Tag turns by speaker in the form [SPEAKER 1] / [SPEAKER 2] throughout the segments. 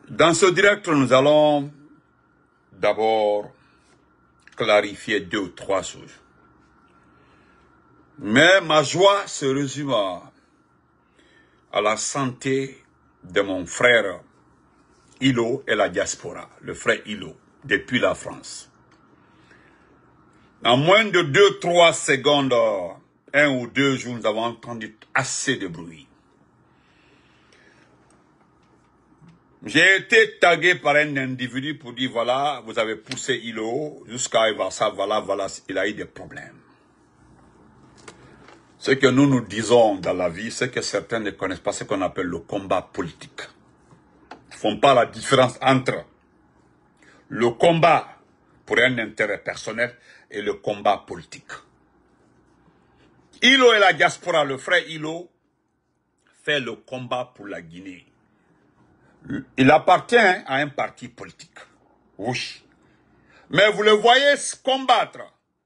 [SPEAKER 1] Dans ce direct, nous allons d'abord clarifier 2 ou 3 choses. Mais ma joie se résume à la santé de mon frère Hilo et la diaspora, le frère Hilo, depuis la France. En moins de 2-3 secondes, 1 ou 2 jours, nous avons entendu assez de bruit. J'ai été tagué par un individu pour dire, voilà, vous avez poussé Hilo jusqu'à ça, voilà, il a eu des problèmes. Ce que nous disons dans la vie, c'est que certains ne connaissent pas ce qu'on appelle le combat politique. Ils ne font pas la différence entre le combat pour un intérêt personnel et le combat politique. Hilo et la diaspora, le frère Hilo, fait le combat pour la Guinée. Il appartient à un parti politique. Oui. Mais vous le voyez combattre.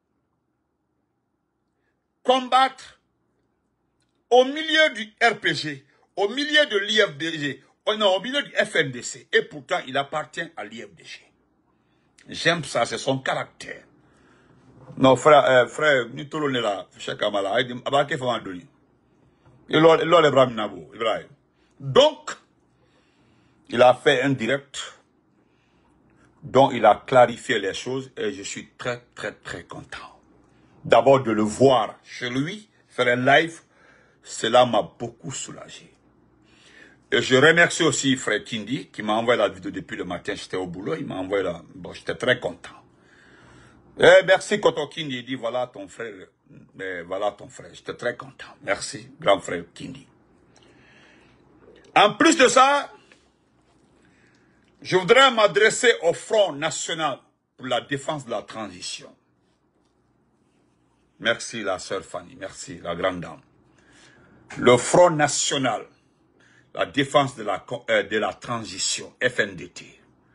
[SPEAKER 1] Combattre au milieu du RPG, au milieu de l'IFDG, non, au milieu du FNDC. Et pourtant, il appartient à l'IFDG. J'aime ça, c'est son caractère. Non, frère, ni tout le monde là, Cheikh Kamala, il dit, abake fa mandoni. Donc, il a fait un direct dont il a clarifié les choses et je suis très, très, très content. D'abord de le voir chez lui, faire un live, cela m'a beaucoup soulagé. Et je remercie aussi frère Kindi qui m'a envoyé la vidéo depuis le matin, j'étais au boulot, il m'a envoyé la... Bon, j'étais très content. Et merci Koto Kindi, il dit voilà ton frère, voilà ton frère, j'étais très content. Merci, grand frère Kindi. En plus de ça, je voudrais m'adresser au Front National pour la défense de la transition. Merci la sœur Fanny, merci la grande dame. Le Front National, la défense de la transition, FNDT.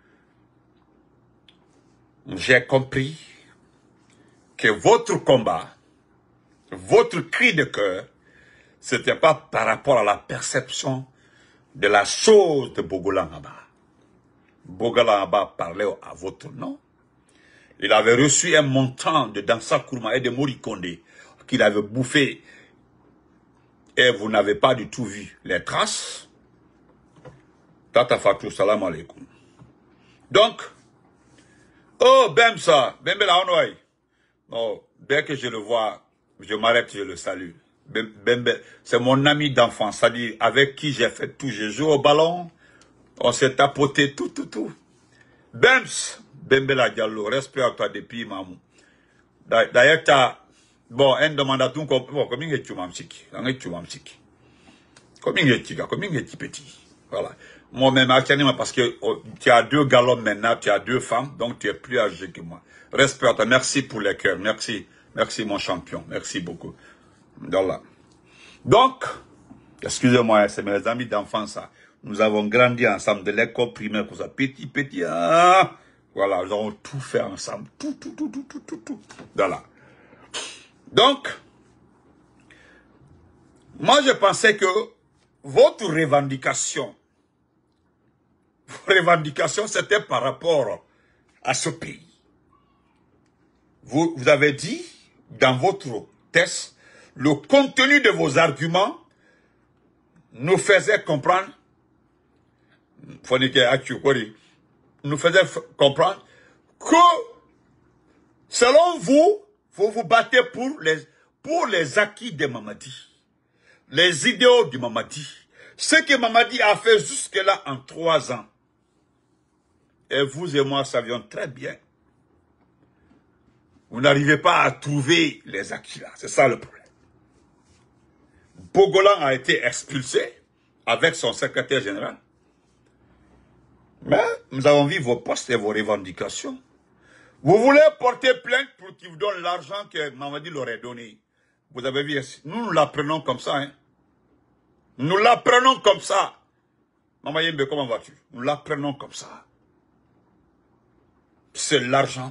[SPEAKER 1] J'ai compris que votre combat, votre cri de cœur, ce n'était pas par rapport à la perception de la chose de Bogolan Aba. Bogolan Aba parlait à votre nom. Il avait reçu un montant de Dansa Kourma et de Morikonde qu'il avait bouffé et vous n'avez pas du tout vu les traces. Tata Fatou, salam alaikum. Donc, oh, Bemsa, Bembela Onwai. Non, dès que je le vois, je m'arrête, je le salue. Bembe, c'est mon ami d'enfance, c'est-à-dire avec qui j'ai fait tout. Je joue au ballon, on s'est tapoté tout. Bems, Bembela Diallo, respect à toi depuis Mamou. D'ailleurs, tu as, bon, un demande à tout, bon, combien est-tu mamsiki? Combien est-tu petit? Voilà. Moi-même, parce que tu as 2 galons maintenant, tu as 2 femmes, donc tu es plus âgé que moi. Respect à toi, merci pour les cœurs, merci mon champion, merci beaucoup. Voilà. Donc, excusez-moi, c'est mes amis d'enfance, nous avons grandi ensemble de l'école primaire, comme ça, petit, voilà, nous avons tout fait ensemble, tout. Voilà. Donc, moi je pensais que votre revendication, c'était par rapport à ce pays. Vous avez dit, dans votre test, le contenu de vos arguments nous faisait comprendre, que, selon vous, vous vous battez pour les acquis de Mamadi, les idéaux du Mamadi, ce que Mamadi a fait jusque-là en 3 ans. Et vous et moi savions très bien. Vous n'arrivez pas à trouver les acquis là. C'est ça le problème. Bogolan a été expulsé avec son secrétaire général. Mais nous avons vu vos postes et vos revendications. Vous voulez porter plainte pour qu'il vous donne l'argent que Mamadi leur a donné. Vous avez vu, nous l'apprenons comme ça. Hein? Nous l'apprenons comme ça. Maman Yembe, comment vas-tu? Nous l'apprenons comme ça. C'est l'argent.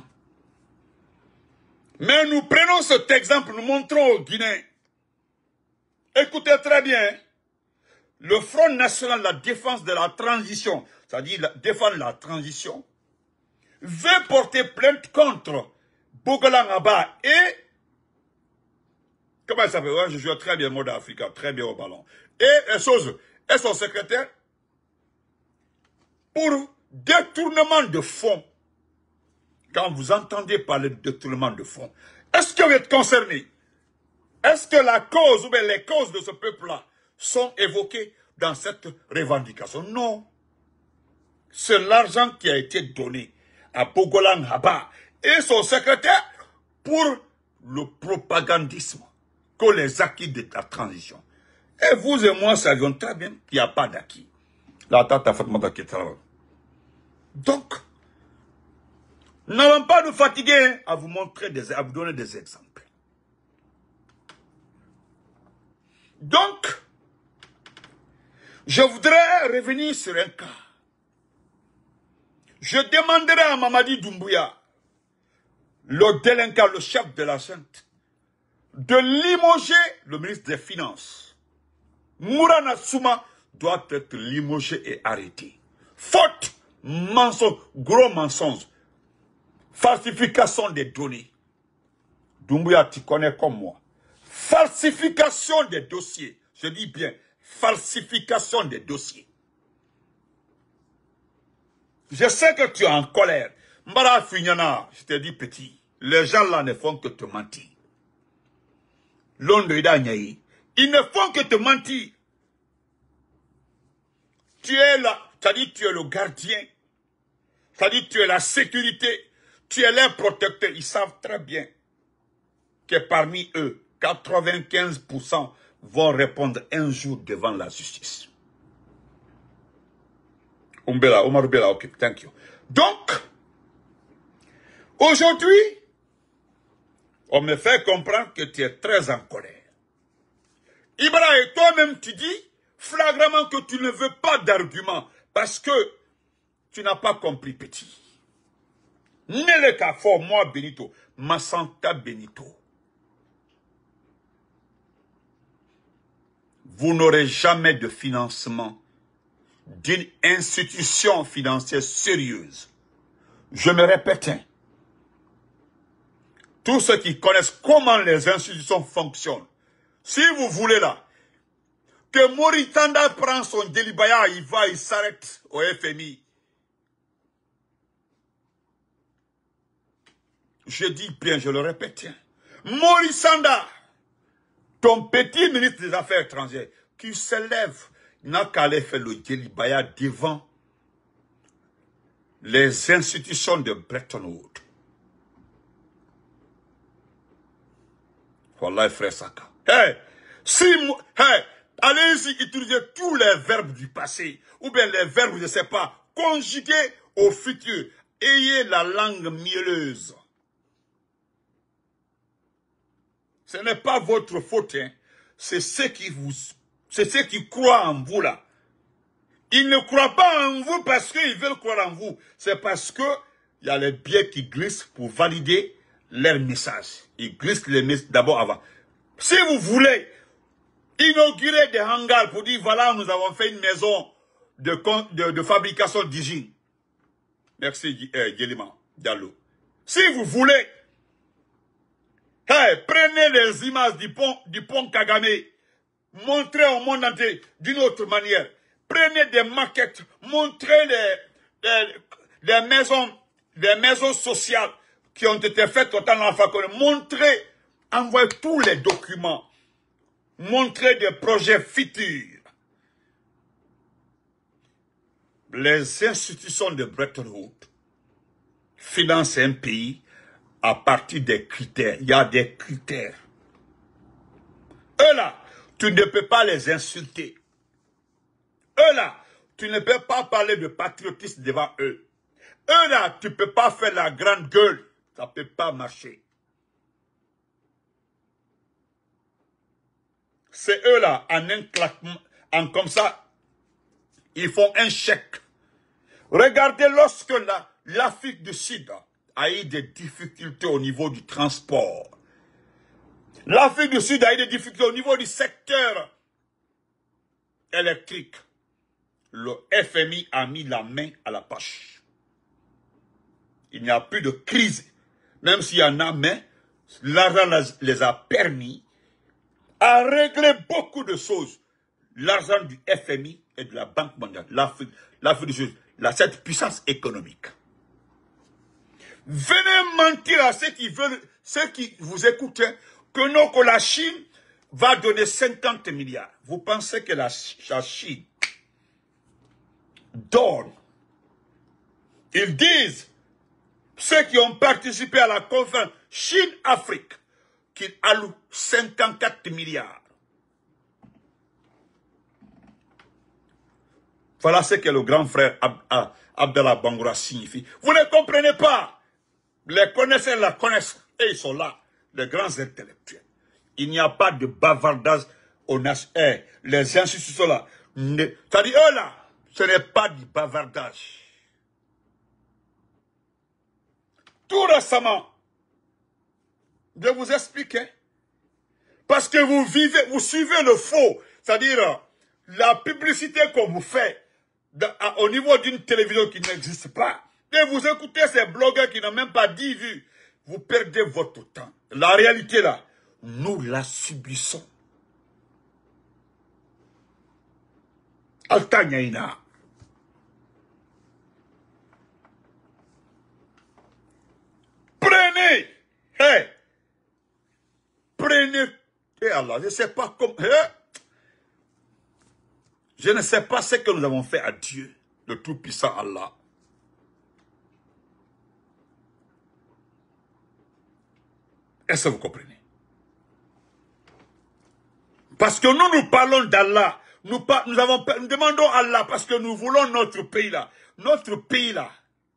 [SPEAKER 1] Mais nous prenons cet exemple, nous montrons aux Guinéens. Écoutez très bien. le Front National de la Défense de la Transition, c'est-à-dire défendre la transition, veut porter plainte contre Bogolan Aba et, comment il s'appelle? Ouais, je joue très bien mode africain, très bien au ballon. Et son secrétaire, pour détournement de fonds. Quand vous entendez parler de détournement de fonds, est-ce que vous êtes concerné? Est-ce que la cause ou bien les causes de ce peuple-là sont évoquées dans cette revendication? Non. C'est l'argent qui a été donné à Bogolan Haba et son secrétaire pour le propagandisme que les acquis de la transition. Et vous et moi savions très bien qu'il n'y a pas d'acquis. Donc, n'allons pas nous fatiguer à vous montrer à vous donner des exemples. Donc, je voudrais revenir sur un cas. Je demanderai à Mamadi Doumbouya, le délinquant, le chef de la Sainte, de limoger le ministre des Finances. Mourana Souma doit être limogé et arrêté. Faute, mensonge, gros mensonge, falsification des données. Doumbouya, tu connais comme moi. Falsification des dossiers. Je dis bien, falsification des dossiers. Je sais que tu es en colère. Mbara Finyana, je te dis petit, les gens là ne font que te mentir. L'onde Nyaï, ils ne font que te mentir. Tu es là, c'est-à-dire tu es le gardien, c'est-à-dire tu es la sécurité, tu es les protecteurs. Ils savent très bien que parmi eux, 95% vont répondre un jour devant la justice. Omar Bela, ok, thank you. Donc, aujourd'hui, on me fait comprendre que tu es très en colère. Ibra, et toi-même, tu dis flagramment que tu ne veux pas d'arguments parce que tu n'as pas compris, petit. Nele Kafo, moi, Benito, Massanta Benito. Vous n'aurez jamais de financement d'une institution financière sérieuse. Je me répète, hein, tous ceux qui connaissent comment les institutions fonctionnent, si vous voulez là, que Mauritanda prend son délibaya, il s'arrête au FMI. Je dis bien, je le répète, hein, Mauritanda, ton petit ministre des Affaires étrangères, qui se lève, n'a qu'à aller faire le délibaya devant les institutions de Bretton Woods. Wallah, frère Saka. Hey, allez ici utiliser tous les verbes du passé, ou bien les verbes, je ne sais pas, conjugués au futur. Ayez la langue mielleuse. Ce n'est pas votre faute, hein. C'est ceux qui croient en vous là. Ils ne croient pas en vous parce qu'ils veulent croire en vous. C'est parce que il y a les biais qui glissent pour valider leur message. Ils glissent les messages d'abord avant. Si vous voulez inaugurer des hangars pour dire voilà, nous avons fait une maison de fabrication d'hygiène. Merci Guélima Diallo. Si vous voulez, prenez les images du pont Kagame, montrez au monde entier d'une autre manière. Prenez des maquettes, montrez des maisons sociales qui ont été faites au temps de l'enfant. Montrez, envoyez tous les documents. Montrez des projets futurs. Les institutions de Bretton Woods financent un pays à partir des critères. Il y a des critères. Eux là, tu ne peux pas les insulter. Eux là, tu ne peux pas parler de patriotisme devant eux. Eux là, tu ne peux pas faire la grande gueule. Ça ne peut pas marcher. C'est eux là, en un claquement, comme ça, ils font un chèque. Regardez lorsque l'Afrique du Sud a eu des difficultés au niveau du transport. L'Afrique du Sud a eu des difficultés au niveau du secteur électrique, le FMI a mis la main à la poche. Il n'y a plus de crise, même s'il y en a, mais l'argent les a permis à régler beaucoup de choses. L'argent du FMI et de la Banque mondiale, l'Afrique du Sud, cette puissance économique. Venez mentir à ceux qui veulent, ceux qui vous écoutent, que non, que la Chine va donner 50 milliards. Vous pensez que la Chine donne? Ils disent, ceux qui ont participé à la conférence Chine-Afrique, qu'ils allouent 54 milliards. Voilà ce que le grand frère Abdallah Bangoura signifie. Vous ne comprenez pas. Les connaisseurs la connaissent et ils sont là, les grands intellectuels. Il n'y a pas de bavardage aux nations. Les institutions là, c'est-à-dire eux là, ce n'est pas du bavardage. Tout récemment, je vous expliquer, parce que vous suivez le faux, c'est-à-dire la publicité qu'on vous fait au niveau d'une télévision qui n'existe pas, et vous écoutez ces blogueurs qui n'ont même pas 10 vues, vous perdez votre temps. La réalité là, nous la subissons. Altanyaïna. Prenez, prenez, Allah, je ne sais pas comment, je ne sais pas ce que nous avons fait à Dieu, le Tout-Puissant Allah. Est-ce que vous comprenez? Parce que nous parlons d'Allah. Nous demandons à Allah parce que nous voulons notre pays là. Notre pays là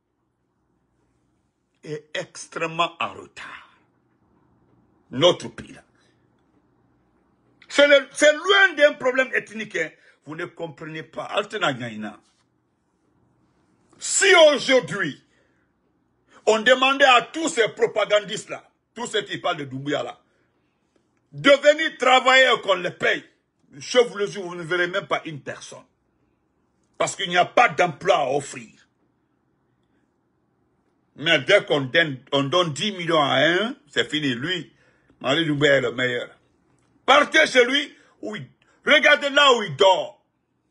[SPEAKER 1] est extrêmement en retard. Notre pays là. C'est loin d'un problème ethnique. Hein. Vous ne comprenez pas. Altenagnaïna. Si aujourd'hui, on demandait à tous ces propagandistes là, tous ceux qui parlent de Doumbouya là, de venir travailler et qu'on les paye, je vous le dis, vous ne verrez même pas une personne. Parce qu'il n'y a pas d'emploi à offrir. Mais dès qu'on donne 10 millions à un, c'est fini. Lui, Mali Doumbouya est le meilleur. Partez chez lui, regardez là où il dort.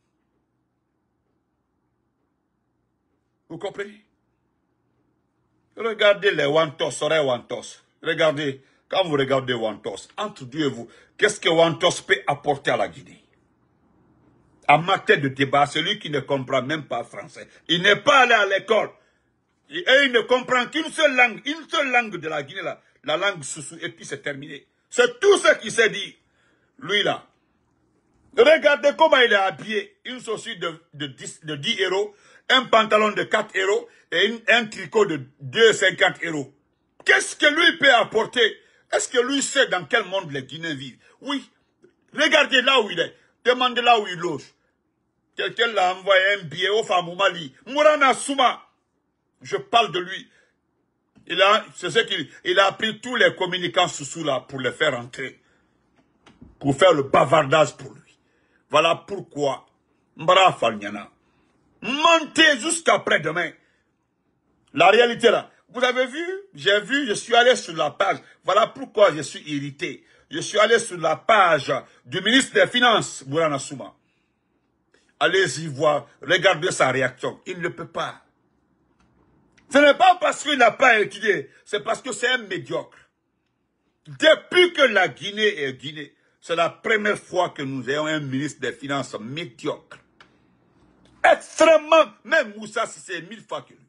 [SPEAKER 1] Vous comprenez? Regardez les Wantos, Wantos. Regardez, quand vous regardez Wantos, entre Dieu et vous, qu'est-ce que Wantos peut apporter à la Guinée? En matière de débat, celui qui ne comprend même pas français, il n'est pas allé à l'école. Et il ne comprend qu'une seule langue de la Guinée, là, la langue Soussou, et puis c'est terminé. C'est tout ce qu'il sait dire. Lui là. Regardez comment il est habillé. Une chaussure de 10 euros, un pantalon de 4 euros et un tricot de 2,50 euros. Qu'est-ce que lui peut apporter? Est-ce que lui sait dans quel monde les Guinéens vivent? Oui. Regardez là où il est. Demandez là où il loge. Quelqu'un l'a envoyé un billet au fameux Mali. Mourana Souma. Je parle de lui. C'est ce qu'il a appris tous les communicants sous là pour les faire entrer. Pour faire le bavardage pour lui. Voilà pourquoi, Mbara Falnyana, mentez jusqu'après demain. La réalité là, vous avez vu, je suis allé sur la page. Voilà pourquoi je suis irrité. Je suis allé sur la page du ministre des Finances, Mourana Souma. Allez-y voir, regardez sa réaction. Il ne peut pas. Ce n'est pas parce qu'il n'a pas étudié, c'est parce que c'est un médiocre. Depuis que la Guinée est Guinée, c'est la première fois que nous ayons un ministre des Finances médiocre. Extrêmement, même Moussa Sissé 1000 fois que lui.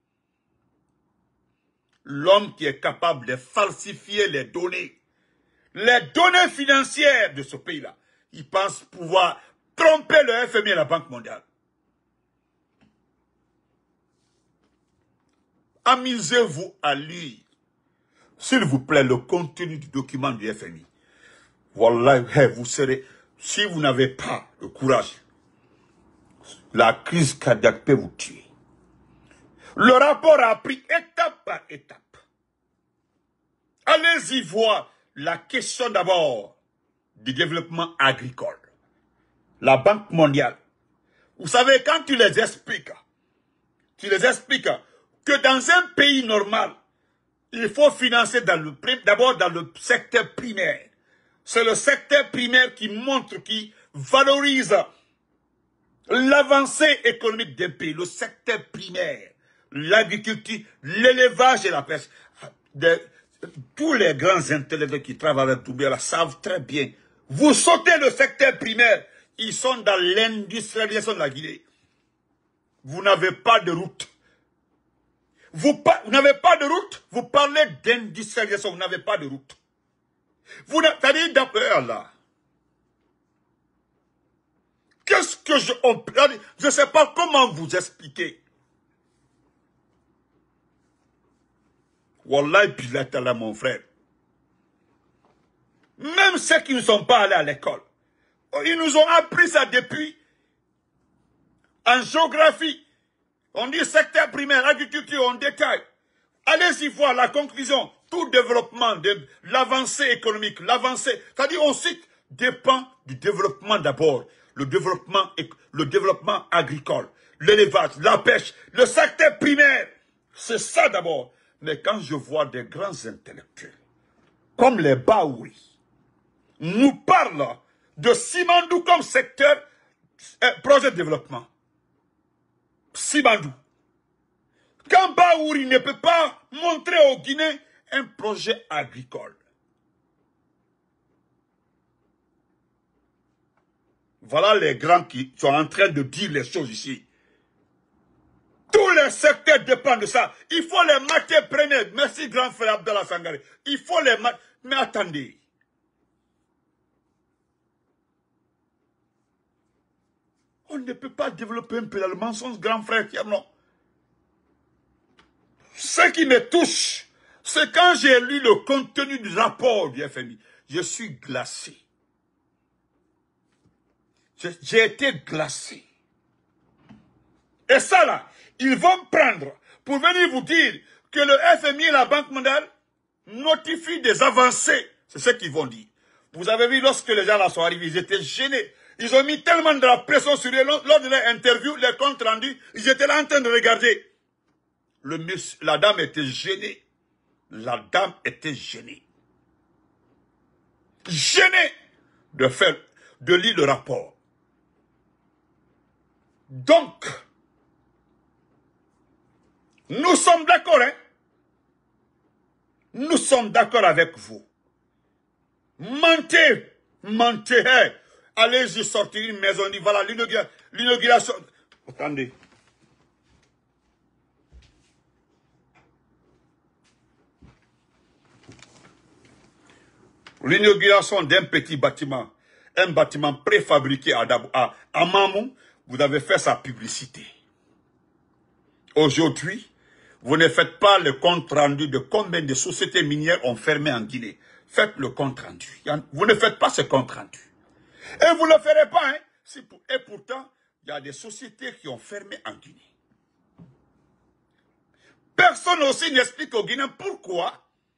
[SPEAKER 1] L'homme qui est capable de falsifier les données financières de ce pays-là. Il pense pouvoir tromper le FMI et la Banque mondiale. Amusez-vous à lire, s'il vous plaît, le contenu du document du FMI. Voilà, vous serez, si vous n'avez pas le courage, la crise cardiaque peut vous tuer. Le rapport a pris étape par étape. Allez-y voir la question d'abord du développement agricole. la Banque mondiale. Vous savez, quand tu les expliques que dans un pays normal, il faut financer d'abord dans le secteur primaire. C'est le secteur primaire qui montre, qui valorise l'avancée économique d'un pays. Le secteur primaire, l'agriculture, l'élevage et la pêche. Tous les grands intellectuels qui travaillent avec Doumbouya savent très bien. Vous sautez le secteur primaire, ils sont dans l'industrialisation de la Guinée. Vous n'avez pas de route. Vous n'avez pas de route, vous parlez d'industrialisation, vous n'avez pas de route. C'est-à-dire, là, qu'est-ce que je ne sais pas comment vous expliquer. Wallahi billah ta'ala, mon frère. Même ceux qui ne sont pas allés à l'école, ils nous ont appris ça depuis en géographie. On dit secteur primaire, agriculture, on détaille. Allez-y voir la conclusion. Tout développement, l'avancée économique, l'avancée, c'est-à-dire on cite dépend du développement d'abord. Le développement agricole, l'élevage, la pêche, le secteur primaire. C'est ça d'abord. Mais quand je vois des grands intellectuels, comme les Baouri, nous parlent de Simandou comme secteur, projet de développement. Simandou. Quand Baouri ne peut pas montrer aux Guinéens un projet agricole. Voilà les grands qui sont en train de dire les choses ici. Tous les secteurs dépendent de ça. Il faut les matières premières. Merci grand frère Abdallah Sangare. Il faut les matières. Mais attendez. On ne peut pas développer un peu le mensonge, grand frère. Non. Ce qui me touche, c'est quand j'ai lu le contenu du rapport du FMI. Je suis glacé. J'ai été glacé. Et ça là, ils vont prendre pour venir vous dire que le FMI et la Banque mondiale notifient des avancées. C'est ce qu'ils vont dire. Vous avez vu lorsque les gens là sont arrivés, ils étaient gênés. Ils ont mis tellement de la pression sur eux lors de leur interview, les comptes rendus, ils étaient là en train de regarder. La dame était gênée. La dame était gênée. Gênée de lire le rapport. Donc, nous sommes d'accord, hein? Nous sommes d'accord avec vous. Mentez, mentez, hein? Allez-y sortir une maison, dit voilà l'inauguration. Attendez. L'inauguration d'un petit bâtiment, un bâtiment préfabriqué à Mamou, vous avez fait sa publicité. Aujourd'hui, vous ne faites pas le compte rendu de combien de sociétés minières ont fermé en Guinée. Faites le compte rendu. Vous ne faites pas ce compte rendu. Et vous ne le ferez pas. Hein? Et pourtant, il y a des sociétés qui ont fermé en Guinée. Personne aussi n'explique aux Guinéens pourquoi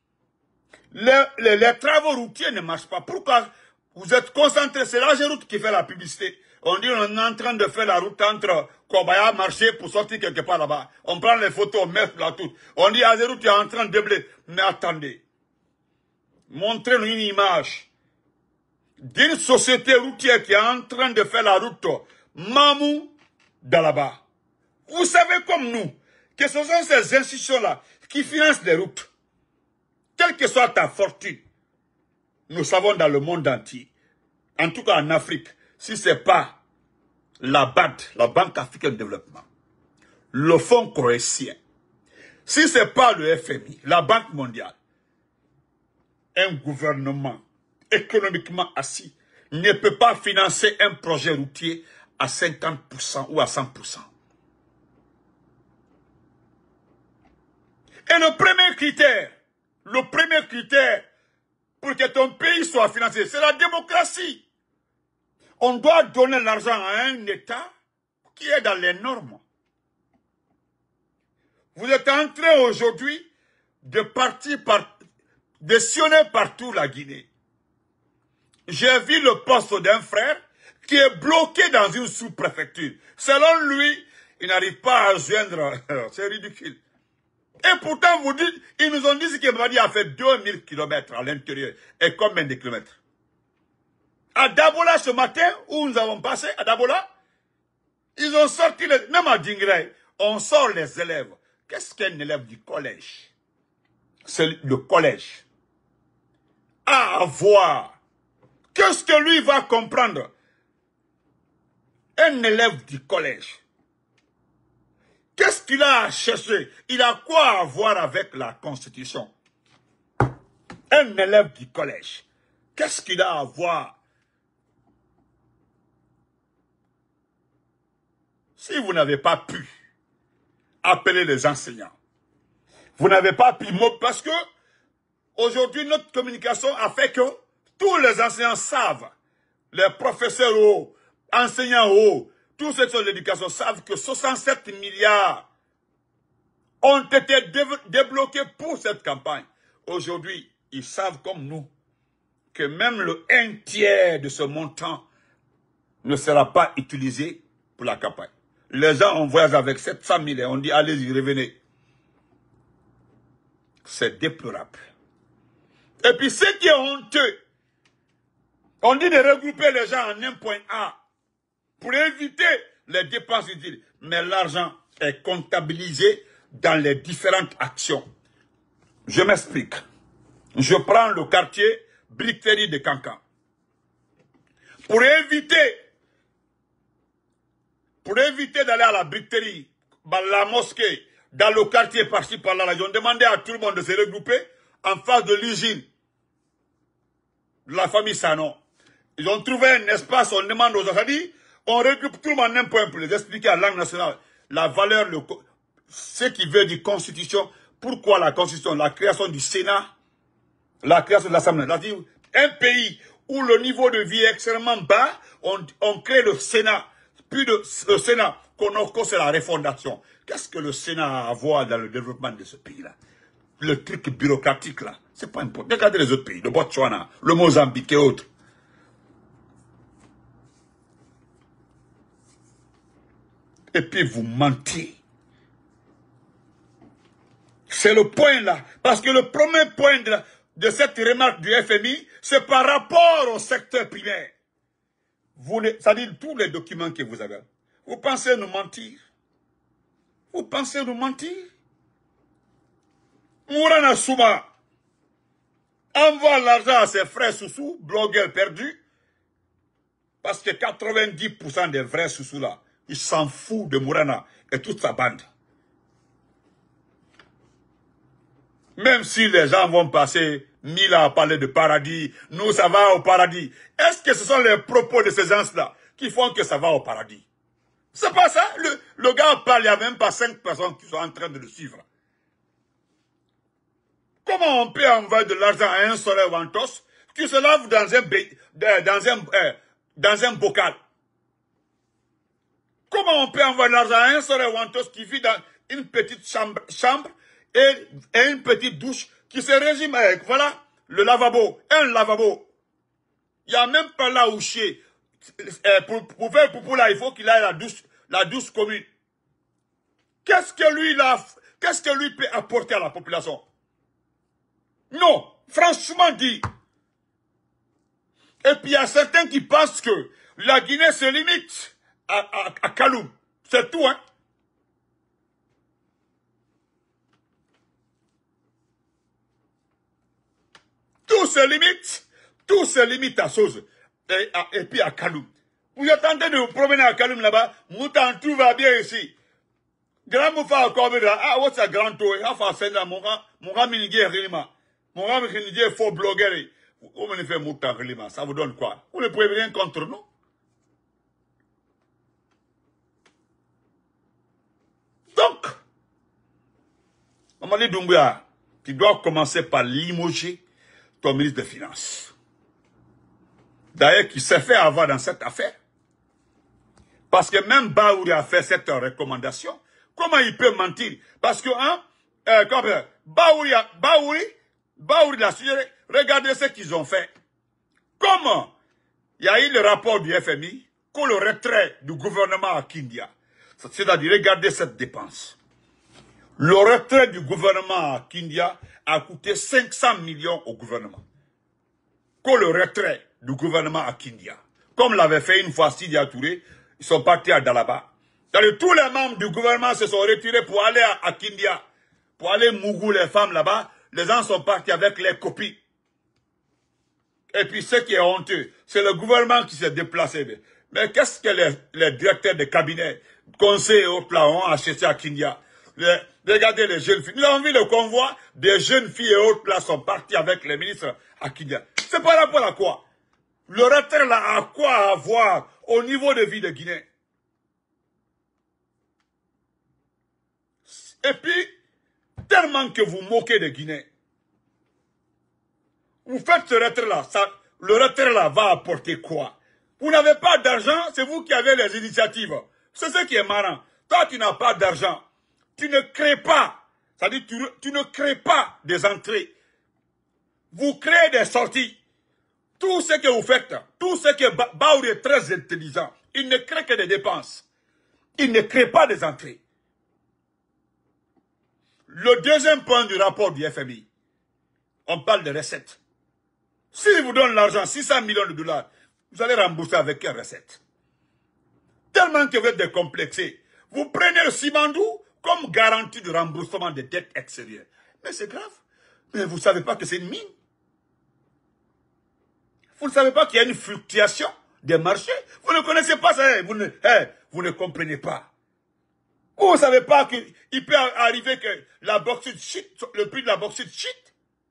[SPEAKER 1] les travaux routiers ne marchent pas. Pourquoi vous êtes concentrés? C'est l'AGEROUTE qui fait la publicité. On dit on est en train de faire la route entre Kobaya, marché pour sortir quelque part là-bas. On prend les photos, on met là tout. On dit AGEROUTE est en train de blé. Mais attendez. Montrez-nous une image d'une société routière qui est en train de faire la route Mamou d'Alaba. Vous savez comme nous que ce sont ces institutions-là qui financent les routes. Quelle que soit ta fortune, nous savons dans le monde entier, en tout cas en Afrique, si ce n'est pas la BAD, la Banque africaine de développement, le Fonds croatien, si ce n'est pas le FMI, la Banque mondiale, un gouvernement économiquement assis ne peut pas financer un projet routier à 50% ou à 100%. Et le premier critère pour que ton pays soit financé, c'est la démocratie. On doit donner l'argent à un État qui est dans les normes. Vous êtes en train aujourd'hui de sillonner partout la Guinée. J'ai vu le poste d'un frère qui est bloqué dans une sous-préfecture. Selon lui, il n'arrive pas à joindre. C'est ridicule. Et pourtant, vous dites, ils nous ont dit que Mamadi a fait 2000 km à l'intérieur. Et combien de kilomètres? À Dabola ce matin, où nous avons passé, à Dabola, ils ont sorti, même à Dingray, on sort les élèves. Qu'est-ce qu'un élève du collège? C'est le collège. À voir. Qu'est-ce que lui va comprendre? Un élève du collège. Qu'est-ce qu'il a à chercher? Il a quoi à voir avec la Constitution? Un élève du collège. Qu'est-ce qu'il a à voir? Si vous n'avez pas pu appeler les enseignants, vous n'avez pas pu, parce que aujourd'hui notre communication a fait que tous les enseignants savent, les professeurs hauts, enseignants hauts, tous ceux qui sont de l'éducation savent que 67 milliards ont été débloqués pour cette campagne. Aujourd'hui, ils savent comme nous que même le 1/3 de ce montant ne sera pas utilisé pour la campagne. Les gens, on voyage avec 700 000 et on dit allez-y, revenez. C'est déplorable. Et puis ce qui est honteux, on dit de regrouper les gens en un point A pour éviter les dépenses utiles. Mais l'argent est comptabilisé dans les différentes actions. Je m'explique. Je prends le quartier Briqueterie de Cancan. Pour éviter d'aller à la briqueterie, dans la mosquée, dans le quartier par-ci par-là, ils ont demandé à tout le monde de se regrouper en face de l'usine de la famille Sanon. Ils ont trouvé un espace, on demande aux gens, on regroupe tout le monde en un point pour les expliquer en langue nationale la valeur, ce qui veut dire constitution, pourquoi la constitution, la création du Sénat, la création de l'Assemblée. C'est-à-dire, un pays où le niveau de vie est extrêmement bas, on crée le Sénat. Puis le Sénat, c'est la refondation. Qu'est-ce que le Sénat a à voir dans le développement de ce pays-là? Le truc bureaucratique là, c'est pas important. Regardez les autres pays, le Botswana, le Mozambique et autres. Et puis vous mentez. C'est le point là. Parce que le premier point de cette remarque du FMI, c'est par rapport au secteur primaire. C'est-à-dire tous les documents que vous avez. Vous pensez nous mentir? Vous pensez nous mentir? Mourana Souma envoie l'argent à ses frères Soussou, blogueurs perdus, parce que 90% des vrais Soussou là, ils s'en foutent de Mourana et toute sa bande. Même si les gens vont passer 1000 ans à parler de paradis, nous ça va au paradis. Est-ce que ce sont les propos de ces gens-là qui font que ça va au paradis? C'est pas ça. Le gars parle, il n'y a même pas 5 personnes qui sont en train de le suivre. Comment on peut envoyer de l'argent à un soleil Wantos qui se lave dans un bocal? Comment on peut envoyer de l'argent à un soleil Wantos qui vit dans une petite chambre et une petite douche qui se résume avec, voilà, le lavabo, un lavabo. Il n'y a même pas là où chier. Pour faire poupou là, il faut qu'il aille à la douche commune. Qu'est-ce que lui peut apporter à la population? Non, franchement dit. Et puis il y a certains qui pensent que la Guinée se limite à Kaloum. C'est tout, hein. Tout se limite à Chose et puis à Kaloum. Vous êtes en train de vous promener à Kaloum là-bas, Moutan, tout va bien ici. Grand Moufa, ah, what's a grand tour? Ah, fa senda, mon gars, minigé, Rilima. Mon gars, minigé, faux blogueur. Vous me faites Moutan, Rilima. Ça vous donne quoi? Vous ne pouvez rien contre nous? Donc, Mamadi Doumbouya, tu dois commencer par limoger ton ministre des Finances. D'ailleurs, qui s'est fait avoir dans cette affaire. Parce que même Baouri a fait cette recommandation. Comment il peut mentir? Parce que, Baouri l'a suggéré. Regardez ce qu'ils ont fait. Comment? Il y a eu le rapport du FMI. que le retrait du gouvernement à Kindia. C'est-à-dire, regardez cette dépense. Le retrait du gouvernement à Kindia a coûté 500 millions au gouvernement. Que le retrait du gouvernement à Kindia. Comme l'avait fait une fois Sidi Touré, ils sont partis à Dalaba. Tous les membres du gouvernement se sont retirés pour aller à Kindia. Pour aller mougou les femmes là-bas. Les gens sont partis avec les copies. Et puis ce qui est honteux, c'est le gouvernement qui s'est déplacé. Mais qu'est-ce que les directeurs de cabinet, conseillers et autres là ont acheté à Kindia? Regardez les jeunes filles. Nous avons vu le convoi des jeunes filles et autres là sont partis avec les ministres à Kindia. C'est par rapport à quoi? Le retrait là a quoi à voir au niveau de vie de Guinée? Et puis, tellement que vous moquez de Guinée, vous faites ce retrait-là, le retrait-là va apporter quoi? Vous n'avez pas d'argent, c'est vous qui avez les initiatives. C'est ce qui est marrant. Toi, tu n'as pas d'argent. Tu ne crées pas. C'est-à-dire, tu ne crées pas des entrées. Vous créez des sorties. Tout ce que vous faites, tout ce que Baouri est très intelligent, il ne crée que des dépenses. Il ne crée pas des entrées. Le deuxième point du rapport du FMI, on parle de recettes. S'il vous donne l'argent, 600 millions de dollars, vous allez rembourser avec quelle recette? Tellement que vous êtes décomplexé. Vous prenez le Simandou comme garantie de remboursement des dettes extérieures. Mais c'est grave. Mais vous ne savez pas que c'est une mine. Vous ne savez pas qu'il y a une fluctuation des marchés. Vous ne connaissez pas ça. Vous ne comprenez pas. Vous ne savez pas qu'il peut arriver que la bauxite chute, le prix de la bauxite chute.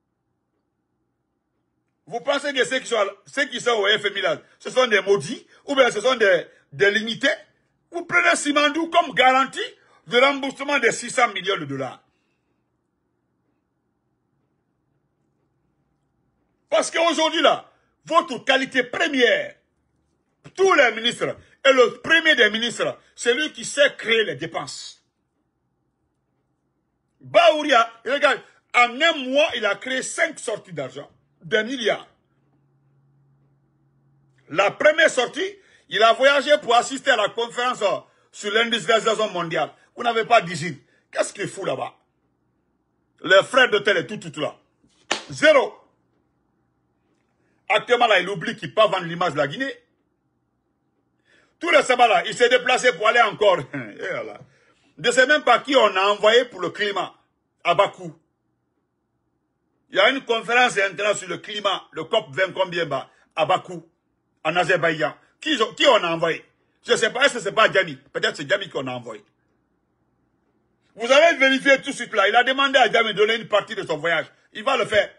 [SPEAKER 1] Vous pensez que ceux qui sont au FMI là, ce sont des maudits ou bien ce sont des limités? Vous prenez Simandou comme garantie de remboursement de 600 millions de dollars. Parce qu'aujourd'hui là, votre qualité première, tous les ministres, et le premier des ministres, c'est lui qui sait créer les dépenses. Baouria, regarde, en un mois, il a créé 5 sorties d'argent, de milliards. La première sortie, il a voyagé pour assister à la conférence sur l'industrialisation mondiale. Vous n'avez pas d'usine. Qu'est-ce qu'il fout là-bas? Les frais d'hôtel et tout là. Zéro. Actuellement, là, il oublie qu'il ne peut pas vendre l'image de la Guinée. Tout récemment, là, il s'est déplacé pour aller encore. Je ne sais même pas qui on a envoyé pour le climat à Bakou. Il y a une conférence internationale sur le climat, le COP 20 combien bas, à Bakou, en Azerbaïdjan. Qui on a envoyé? Je ne sais pas, est-ce que ce n'est pas Djami? Peut-être c'est Djami qu'on a envoyé. Vous allez vérifier tout de suite là. Il a demandé à Djami de donner une partie de son voyage. Il va le faire.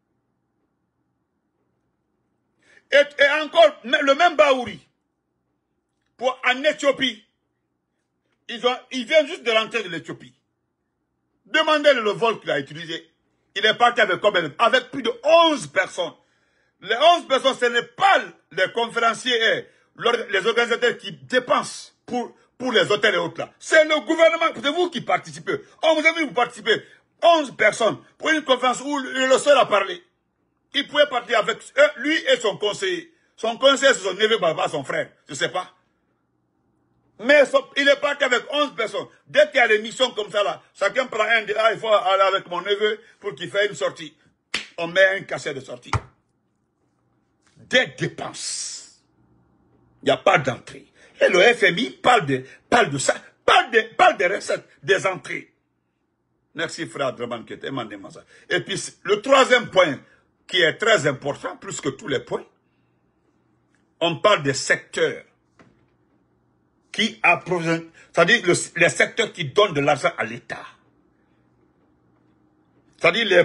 [SPEAKER 1] Et encore, le même Baouri, en Éthiopie, il vient juste de rentrer de l'Éthiopie. Demandez-le le vol qu'il a utilisé. Il est parti avec combien? Avec plus de 11 personnes. Les 11 personnes, ce n'est pas les conférenciers et les organisateurs qui dépensent pour les hôtels et autres là. C'est le gouvernement, c'est vous qui participez. On vous a vu vous participer. 11 personnes pour une conférence où le seul a parlé. Il pouvait partir avec lui et son conseiller. Son conseiller, c'est son neveu, pas son frère. Je ne sais pas. Mais il est parti avec 11 personnes. Dès qu'il y a des missions comme ça, là, chacun prend un. Il faut aller avec mon neveu pour qu'il fasse une sortie. On met un cachet de sortie. Des dépenses. Il n'y a pas d'entrée. Et le FMI parle de ça. Parle des recettes, des entrées. Merci, frère Draman, qui était mandément ça. Et puis, le troisième point, qui est très important, plus que tous les points, on parle des secteurs qui approvisionnent, c'est-à-dire les secteurs qui donnent de l'argent à l'État. C'est-à-dire les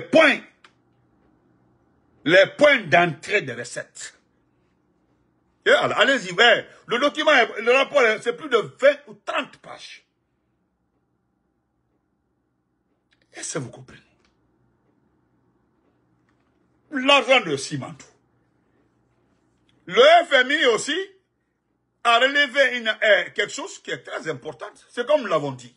[SPEAKER 1] points d'entrée des recettes. Allez-y, le document, le rapport, c'est plus de 20 ou 30 pages. Est-ce que vous comprenez? L'argent de Simandou. Le FMI aussi a relevé quelque chose qui est très important. C'est comme nous l'avons dit.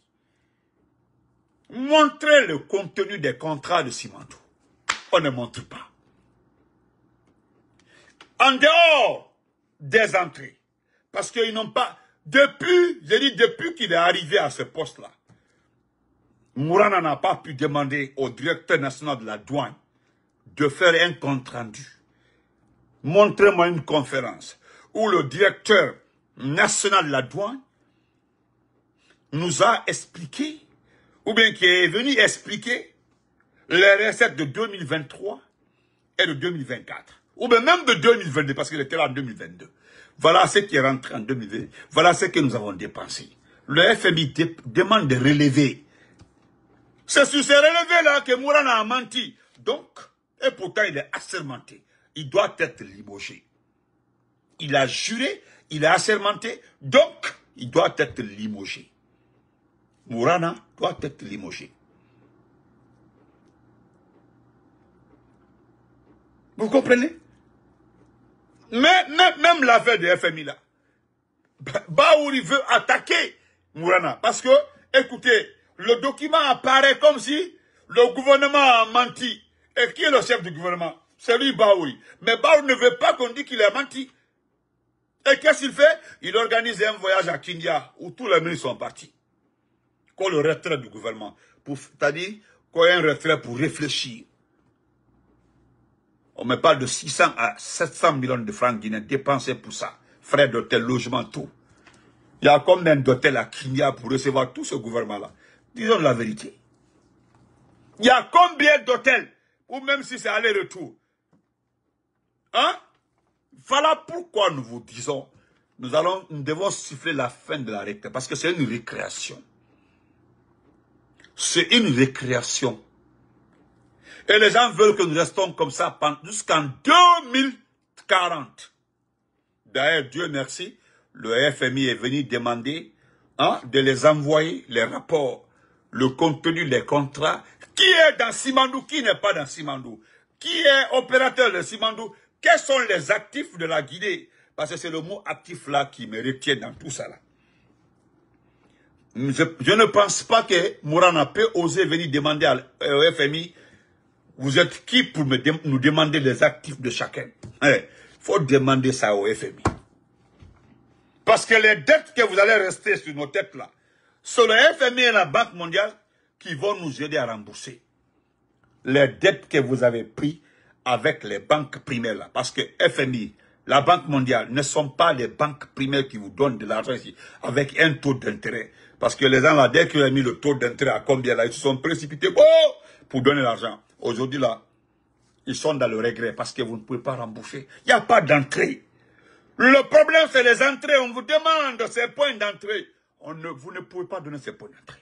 [SPEAKER 1] Montrer le contenu des contrats de Simandou. On ne montre pas. En dehors des entrées, Parce qu'ils n'ont pas... Depuis, j'ai dit depuis qu'il est arrivé à ce poste-là, Mourana n'a pas pu demander au directeur national de la douane de faire un compte rendu. Montrez-moi une conférence où le directeur national de la douane nous a expliqué, ou bien qui est venu expliquer les recettes de 2023 et de 2024. Ou bien même de 2022, parce qu'il était là en 2022. Voilà ce qui est rentré en 2020. Voilà ce que nous avons dépensé. Le FMI demande de relever. C'est sur ces relevés-là que Mourana a menti. Donc, et pourtant il est assermenté. Il doit être limogé. Il a juré, il a assermenté, donc il doit être limogé. Mourana doit être limogé. Vous comprenez? Mais même l'affaire de FMI là, Baouri veut attaquer Mourana. Parce que, écoutez, le document apparaît comme si le gouvernement a menti. Et qui est le chef du gouvernement? C'est lui, Baouri. Mais Baouri ne veut pas qu'on dise qu'il a menti. Et qu'est-ce qu'il fait? Il organise un voyage à Kindia où tous les ministres sont partis. Qu'on le retrait du gouvernement. C'est-à-dire qu'on ait un retrait pour réfléchir. On me parle de 600 à 700 millions de francs guinéens dépensés pour ça. Frais d'hôtel, logement, tout. Il y a combien d'hôtels à Kindia pour recevoir tout ce gouvernement-là? Disons la vérité. Il y a combien d'hôtels? Ou même si c'est aller-retour. Hein? Voilà pourquoi nous vous disons, nous devons siffler la fin de la récré. Parce que c'est une récréation. C'est une récréation. Et les gens veulent que nous restons comme ça jusqu'en 2040. D'ailleurs, Dieu merci, le FMI est venu demander de les envoyer, les rapports, le contenu des contrats. Qui est dans Simandou, qui n'est pas dans Simandou? Qui est opérateur de Simandou? Quels sont les actifs de la Guinée? Parce que c'est le mot actif là qui me retient dans tout ça là. Je ne pense pas que Mourana peut oser venir demander au FMI, vous êtes qui pour nous demander les actifs de chacun? Il faut demander ça au FMI. Parce que les dettes que vous allez rester sur nos têtes là, c'est le FMI et la Banque mondiale qui vont nous aider à rembourser les dettes que vous avez prises avec les banques primaires là. Parce que FMI, la Banque mondiale ne sont pas les banques primaires qui vous donnent de l'argent ici avec un taux d'intérêt. Parce que les gens là, dès qu'ils ont mis le taux d'intérêt à combien là, ils se sont précipités pour donner l'argent. Aujourd'hui là, ils sont dans le regret parce que vous ne pouvez pas rembourser. Il n'y a pas d'entrée. Le problème c'est les entrées. On vous demande ces points d'entrée. Vous ne pouvez pas donner ces points d'entrée.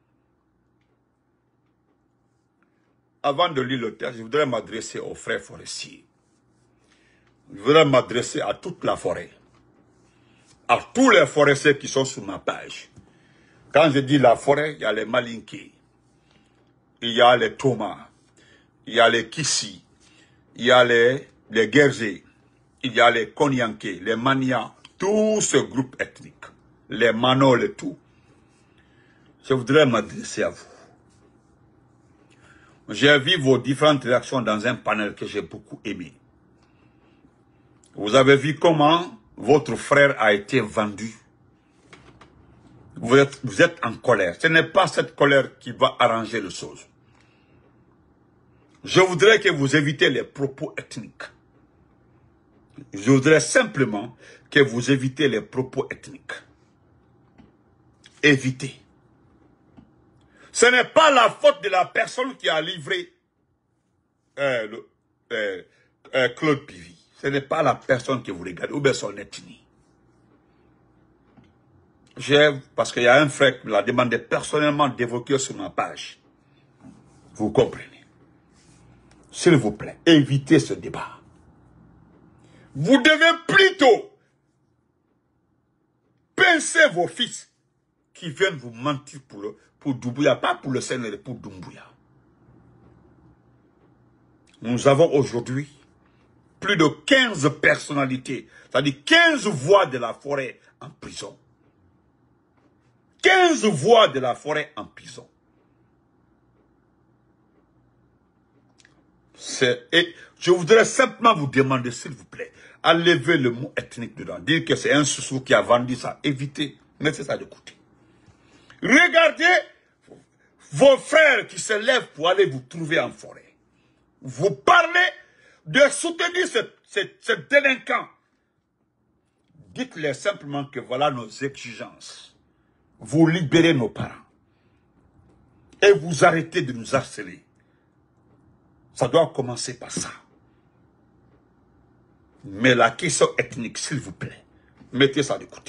[SPEAKER 1] Avant de lire le texte, je voudrais m'adresser aux frères forestiers. Je voudrais m'adresser à toute la forêt. À tous les forestiers qui sont sur ma page. Quand je dis la forêt, il y a les Malinké. Il y a les Thomas. Il y a les Kissi. Il y a les Guergé. Il y a les Konyanké, les Mania. Tout ce groupe ethnique. Les Manol et tout. Je voudrais m'adresser à vous. J'ai vu vos différentes réactions dans un panel que j'ai beaucoup aimé. Vous avez vu comment votre frère a été vendu. Vous êtes en colère. Ce n'est pas cette colère qui va arranger les choses. Je voudrais que vous évitez les propos ethniques. Je voudrais simplement que vous évitez les propos ethniques. Évitez. Ce n'est pas la faute de la personne qui a livré Claude Pivy. Ce n'est pas la personne que vous regardez, ou bien son ethnie. Parce qu'il y a un frère qui me l'a demandé personnellement d'évoquer sur ma page. Vous comprenez? S'il vous plaît, évitez ce débat. Vous devez plutôt pincer vos fils qui viennent vous mentir pour Doumbouya, pas pour le Sénégal, pour Doumbouya. Nous avons aujourd'hui plus de 15 personnalités, c'est-à-dire 15 voix de la forêt en prison. 15 voix de la forêt en prison. Et je voudrais simplement vous demander, s'il vous plaît, enlevez le mot ethnique dedans. Dire que c'est un Soussou qui a vendu ça. Évitez. Mettez ça de côté. Regardez vos frères qui se lèvent pour aller vous trouver en forêt. Vous parlez de soutenir ce délinquant. Dites-leur simplement que voilà nos exigences. Vous libérez nos parents. Et vous arrêtez de nous harceler. Ça doit commencer par ça. Mais la question ethnique, s'il vous plaît, mettez ça de côté.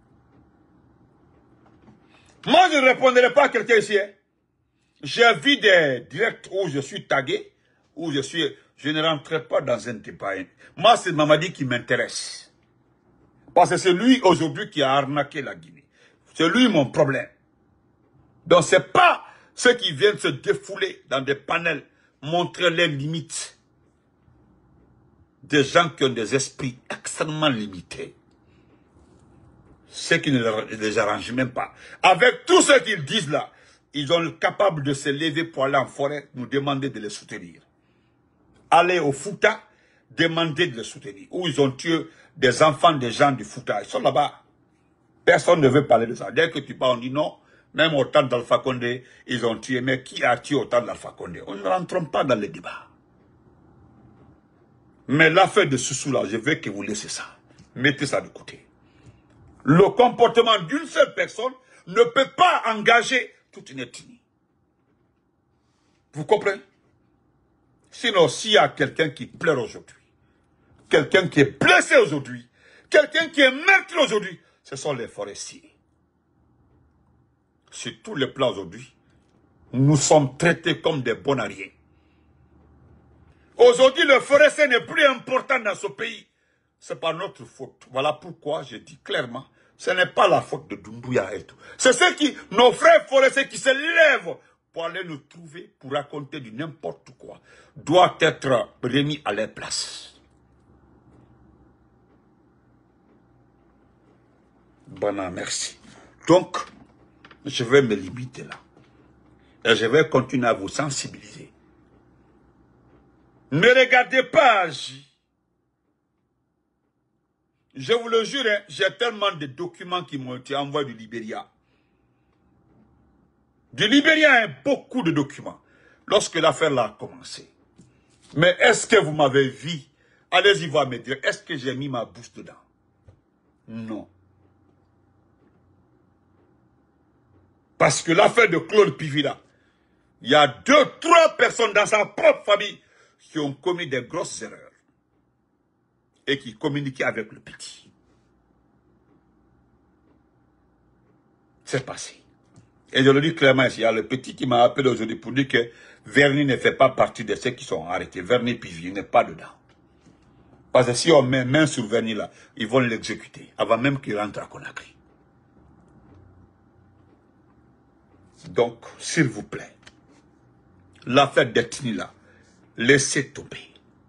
[SPEAKER 1] Moi, je ne répondrai pas à quelqu'un ici. Hein. J'ai vu des directs où je suis tagué, où je ne rentrerai pas dans un débat. Moi, c'est Mamadi qui m'intéresse. Parce que c'est lui aujourd'hui qui a arnaqué la Guinée. C'est lui mon problème. Donc, ce n'est pas ceux qui viennent se défouler dans des panels, montrer les limites. Des gens qui ont des esprits extrêmement limités. Ce qui ne les arrange même pas. Avec tout ce qu'ils disent là, ils sont capables de se lever pour aller en forêt, nous demander de les soutenir. Aller au Fouta, demander de les soutenir. Où ils ont tué des enfants des gens du Fouta. Ils sont là-bas. Personne ne veut parler de ça. Dès que tu parles, on dit non. Même au temps d'Alpha Condé, ils ont tué. Mais qui a tué au temps d'Alpha Condé? On ne rentre pas dans le débat. Mais l'affaire de Soussou là, je veux que vous laissez ça. Mettez ça de côté. Le comportement d'une seule personne ne peut pas engager toute une ethnie. Vous comprenez? Sinon, s'il y a quelqu'un qui pleure aujourd'hui, quelqu'un qui est blessé aujourd'hui, quelqu'un qui est meurtri aujourd'hui, ce sont les forestiers. Sur tous les plans aujourd'hui, nous sommes traités comme des bonariens. Aujourd'hui, le forestier n'est plus important dans ce pays. Ce n'est pas notre faute. Voilà pourquoi je dis clairement, ce n'est pas la faute de Doumbouya et tout. C'est nos frères forestiers qui se lèvent pour aller nous trouver, pour raconter du n'importe quoi, doivent être remis à leur place. Bon, merci. Donc, je vais me limiter là. Et je vais continuer à vous sensibiliser. Ne regardez pas Agi. Je vous le jure, hein, j'ai tellement de documents qui m'ont été envoyés du Libéria. Du Libéria, hein, beaucoup de documents. Lorsque l'affaire là a commencé. Mais est-ce que vous m'avez vu? Allez-y voir me dire, est-ce que j'ai mis ma bouche dedans? Non. Parce que l'affaire de Claude Pivila, il y a 2, 3 personnes dans sa propre famille qui ont commis des grosses erreurs. Et qui communiquaient avec le petit. C'est passé. Et je le dis clairement ici, il y a le petit qui m'a appelé aujourd'hui pour dire que Verny ne fait pas partie de ceux qui sont arrêtés. Verny Pivi n'est pas dedans. Parce que si on met main sur Verny là, ils vont l'exécuter avant même qu'il rentre à Conakry. Donc, s'il vous plaît, l'affaire d'ethnie là, laissez tomber.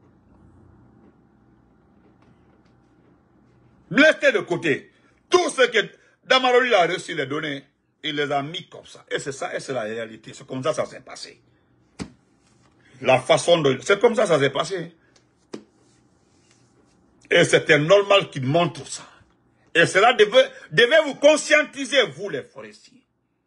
[SPEAKER 1] Laissez de côté. Tout ce que Damaroli a reçu les données, il les a mis comme ça. Et c'est ça, et c'est la réalité. C'est comme ça ça s'est passé. La façon de... C'est comme ça s'est passé. Et c'était normal qu'il montre ça. Et cela devait vous conscientiser, vous les forestiers.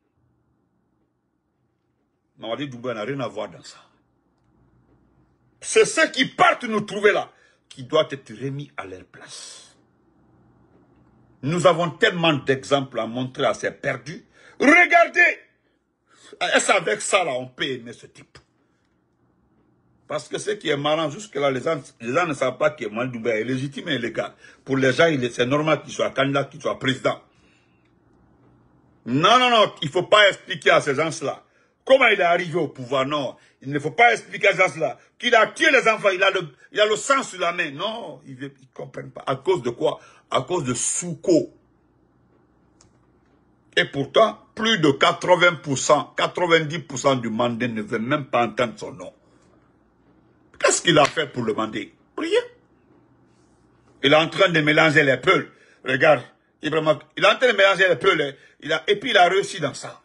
[SPEAKER 1] Mamadi Doumbouya n'a rien à voir dans ça. C'est ceux qui partent nous trouver là, qui doivent être remis à leur place. Nous avons tellement d'exemples à montrer à ces perdus. Regardez! Est-ce avec ça, là, on peut aimer ce type? Parce que ce qui est marrant, jusque-là, les gens ne savent pas que Mamadi Doumbouya est légitime et légal. Pour les gens, c'est normal qu'il soit candidat, qu'il soit président. Non, non, non, il ne faut pas expliquer à ces gens-là. Comment il est arrivé au pouvoir? Non, il ne faut pas expliquer à ces gens-là qu'il a tué les enfants, il a le sang sur la main. Non, ils ne comprennent pas. À cause de quoi? À cause de Souko. Et pourtant, plus de 80%, 90% du Mandé ne veut même pas entendre son nom. Qu'est-ce qu'il a fait pour le Mandé? Rien. Il est en train de mélanger les peuls. Regarde, il est en train de mélanger les peuls. Et puis il a réussi dans ça.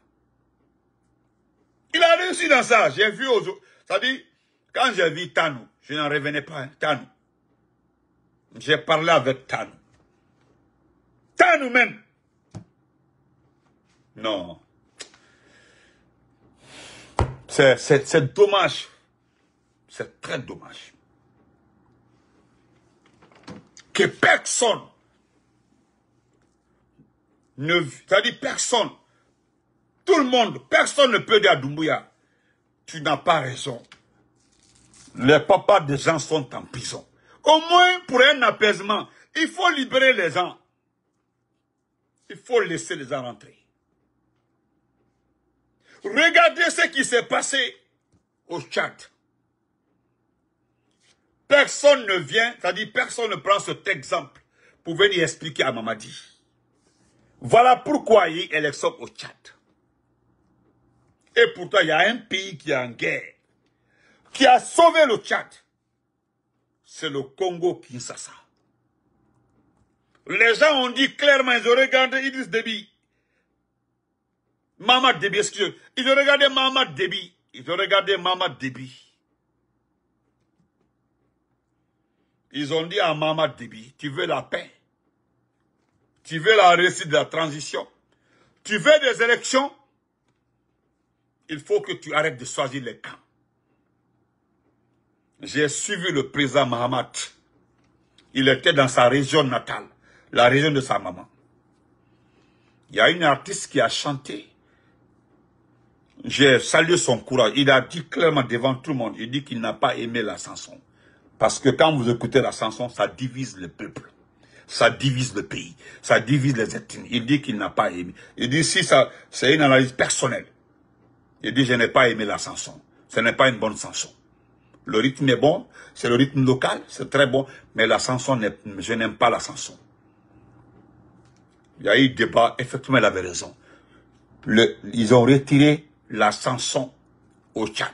[SPEAKER 1] Il a réussi dans ça. J'ai vu aujourd'hui. Ça dit, quand j'ai vu Tanou, je n'en revenais pas. Hein, Tanou. J'ai parlé avec Tanou. Tanou même. Non. C'est dommage. C'est très dommage. Que personne ne... C'est-à-dire personne. Tout le monde. Personne ne peut dire à Doumbouya, tu n'as pas raison. Les papas des gens sont en prison. Au moins, pour un apaisement, il faut libérer les gens. Il faut laisser les gens rentrer. Regardez ce qui s'est passé au Tchad. Personne ne vient, c'est-à-dire personne ne prend cet exemple pour venir expliquer à Mamadi. Voilà pourquoi il y a eu élection au Tchad. Et pourtant, il y a un pays qui est en guerre, qui a sauvé le Tchad. C'est le Congo-Kinshasa. Les gens ont dit clairement, ils ont regardé Idriss Déby. Mamad Déby, excusez-moi. Ils ont regardé Mamad Déby. Ils ont regardé Mamad Déby. Ils ont dit à Mamad Déby, tu veux la paix? Tu veux la réussite de la transition? Tu veux des élections? Il faut que tu arrêtes de choisir les camps. J'ai suivi le président Mahamat. Il était dans sa région natale, la région de sa maman. Il y a une artiste qui a chanté. J'ai salué son courage. Il a dit clairement devant tout le monde, il dit qu'il n'a pas aimé la chanson. Parce que quand vous écoutez la chanson, ça divise le peuple. Ça divise le pays. Ça divise les ethnies. Il dit qu'il n'a pas aimé. Il dit si ça, c'est une analyse personnelle. Il dit je n'ai pas aimé la chanson. Ce n'est pas une bonne chanson. Le rythme est bon, c'est le rythme local, c'est très bon, mais la chanson, je n'aime pas la chanson. Il y a eu débat, effectivement, il avait raison. Ils ont retiré la chanson au Tchad.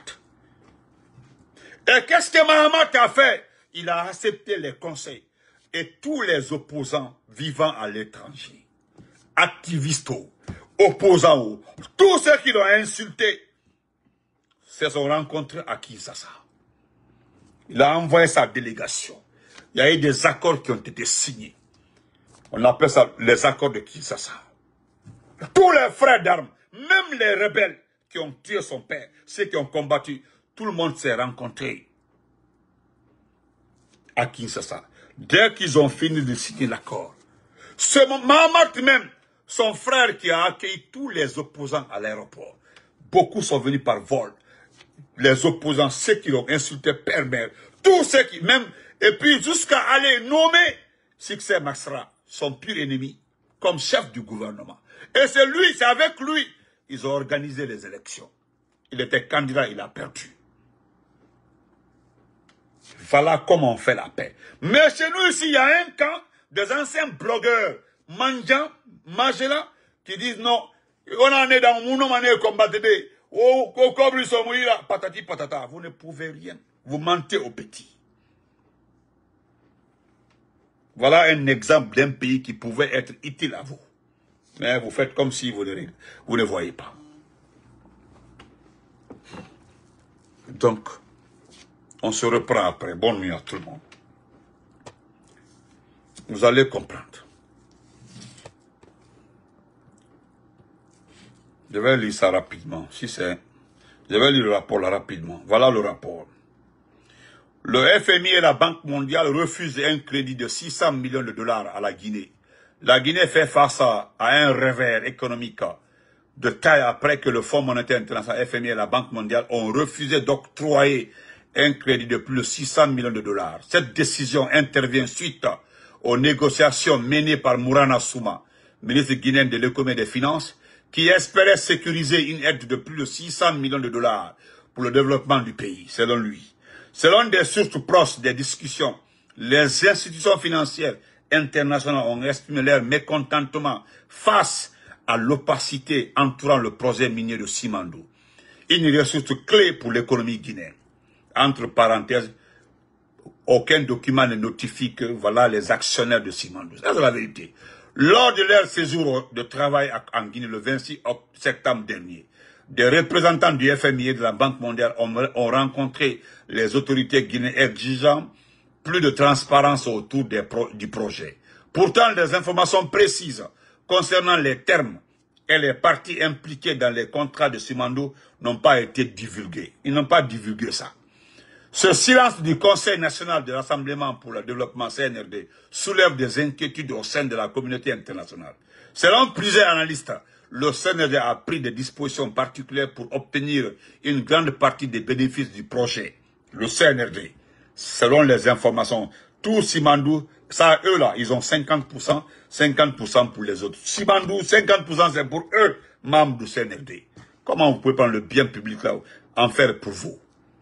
[SPEAKER 1] Et qu'est-ce que Mahamat a fait? Il a accepté les conseils. Et tous les opposants vivant à l'étranger, activistes, opposants, tous ceux qui l'ont insulté, se sont rencontrés à Kinshasa. Il a envoyé sa délégation. Il y a eu des accords qui ont été signés. On appelle ça les accords de Kinshasa. Tous les frères d'armes, même les rebelles qui ont tué son père, ceux qui ont combattu, tout le monde s'est rencontré à Kinshasa. Dès qu'ils ont fini de signer l'accord, c'est Mahamat même, son frère qui a accueilli tous les opposants à l'aéroport. Beaucoup sont venus par vol. Les opposants, ceux qui l'ont insulté, père-mère, tous ceux qui, même, et puis jusqu'à aller nommer Succès Masra, son pire ennemi, comme chef du gouvernement. Et c'est lui, c'est avec lui, ils ont organisé les élections. Il était candidat, il a perdu. Voilà comment on fait la paix. Mais chez nous ici, il y a un camp des anciens blogueurs, Manjan, Magela, qui disent non, on en est dans mon nom, on est combattu. Patati patata, vous ne pouvez rien. Vous mentez aux petits. Voilà un exemple d'un pays qui pouvait être utile à vous. Mais vous faites comme si vous ne voyez pas. Donc, on se reprend après. Bonne nuit à tout le monde. Vous allez comprendre. Je vais lire ça rapidement. Si c'est... Je vais lire le rapport là rapidement. Voilà le rapport. Le FMI et la Banque mondiale refusent un crédit de 600 millions de dollars à la Guinée. La Guinée fait face à un revers économique de taille après que le Fonds monétaire international, FMI et la Banque mondiale ont refusé d'octroyer un crédit de plus de 600 millions de dollars. Cette décision intervient suite aux négociations menées par Mourana Souma, ministre guinéen de l'économie et des finances, qui espérait sécuriser une aide de plus de 600 millions de dollars pour le développement du pays, selon lui. Selon des sources proches des discussions, les institutions financières internationales ont exprimé leur mécontentement face à l'opacité entourant le projet minier de Simandou, une ressource clé pour l'économie guinéenne. Entre parenthèses, aucun document ne notifie que voilà les actionnaires de Simandou. Ça, c'est la vérité. Lors de leur séjour de travail en Guinée le 26 septembre dernier, des représentants du FMI et de la Banque mondiale ont rencontré les autorités guinéennes exigeant plus de transparence autour du projet. Pourtant, des informations précises concernant les termes et les parties impliquées dans les contrats de Simandou n'ont pas été divulguées. Ils n'ont pas divulgué ça. Ce silence du Conseil national de Rassemblement pour le développement CNRD soulève des inquiétudes au sein de la communauté internationale. Selon plusieurs analystes, le CNRD a pris des dispositions particulières pour obtenir une grande partie des bénéfices du projet. Le CNRD, selon les informations, tout Simandou, ça, eux là, ils ont 50%, 50% pour les autres. Simandou, 50% c'est pour eux, membres du CNRD. Comment vous pouvez prendre le bien public là, en faire pour vous?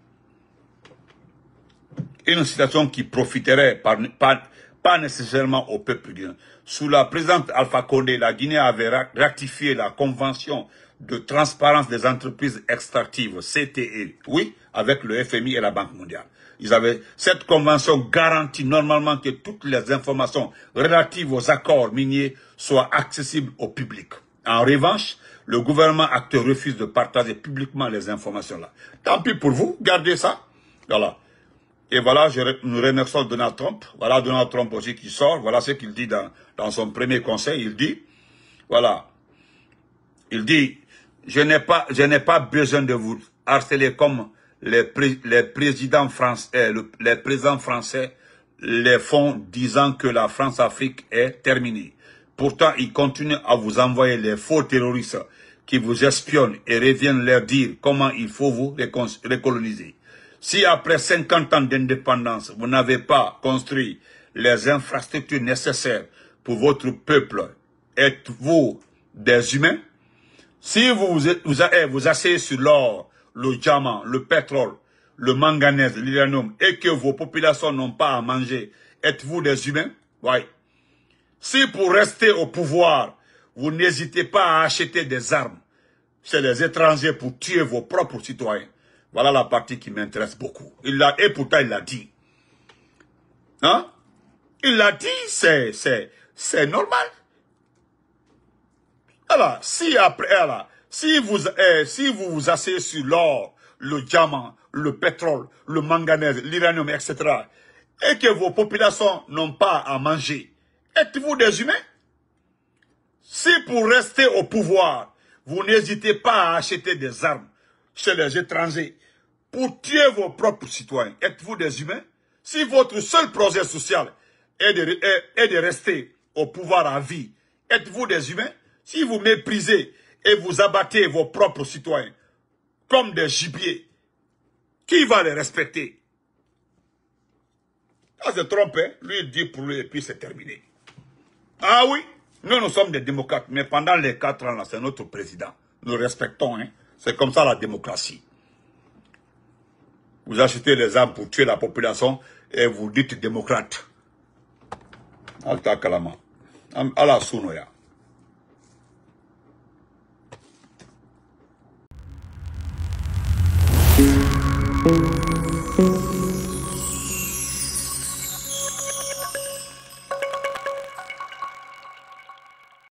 [SPEAKER 1] Une situation qui profiterait pas nécessairement au peuple guinéen. Sous la présidente Alpha Condé, la Guinée avait ratifié la convention de transparence des entreprises extractives, CTE, oui, avec le FMI et la Banque mondiale. Cette convention garantit normalement que toutes les informations relatives aux accords miniers soient accessibles au public. En revanche, le gouvernement acteur refuse de partager publiquement les informations là. Tant pis pour vous, gardez ça. Voilà. Et voilà, nous remercions Donald Trump. Voilà Donald Trump aussi qui sort. Voilà ce qu'il dit dans son premier conseil. Il dit, voilà, il dit, je n'ai pas besoin de vous harceler comme les présidents français, les présidents français les font disant que la France-Afrique est terminée. Pourtant, ils continuent à vous envoyer les faux terroristes qui vous espionnent et reviennent leur dire comment il faut vous recoloniser. Si après 50 ans d'indépendance, vous n'avez pas construit les infrastructures nécessaires pour votre peuple, êtes-vous des humains? Si vous asseyez sur l'or, le diamant, le pétrole, le manganèse, l'uranium, et que vos populations n'ont pas à manger, êtes-vous des humains? Oui. Si pour rester au pouvoir, vous n'hésitez pas à acheter des armes chez les étrangers pour tuer vos propres citoyens, voilà la partie qui m'intéresse beaucoup. Et pourtant, il l'a dit. Hein? Il l'a dit, c'est normal. Alors, si vous vous asseyez sur l'or, le diamant, le pétrole, le manganèse, l'uranium, etc., et que vos populations n'ont pas à manger, êtes-vous des humains? Si pour rester au pouvoir, vous n'hésitez pas à acheter des armes chez les étrangers pour tuer vos propres citoyens, êtes-vous des humains? Si votre seul projet social est de rester au pouvoir à vie, êtes-vous des humains? Si vous méprisez et vous abattez vos propres citoyens comme des gibiers, qui va les respecter? Ça se trompe, hein? Lui il dit pour lui et puis c'est terminé. Ah oui, nous sommes des démocrates, mais pendant les 4 ans là, c'est notre président. Nous respectons, hein? C'est comme ça la démocratie. Vous achetez les armes pour tuer la population et vous dites démocrate. Alta Kalama. Ala Sunoya.